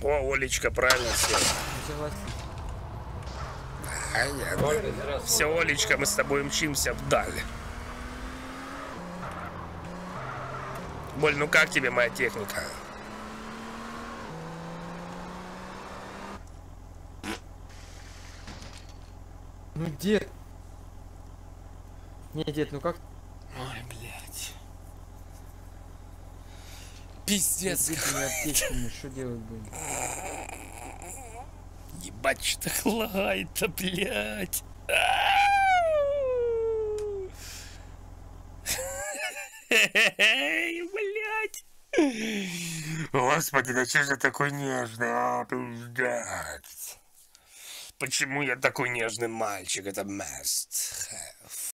О, Олечка, правильно все. Согласен. А нет. Все, Олечка, мы с тобой мчимся вдаль. Боль, ну как тебе моя техника? Ну, дед. Не, дед, ну как? Ой, блядь. Пиздец. Бедными аптечками, что делать будем? Ебать, что так лагает-то, блядь. Блядь. Господи, да что же такой нежный, пиздец. Почему я такой нежный мальчик? Это must have.